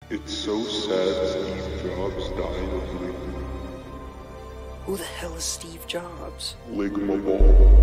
It's so sad Steve Jobs died of ligma. Who the hell is Steve Jobs? Ligma ball.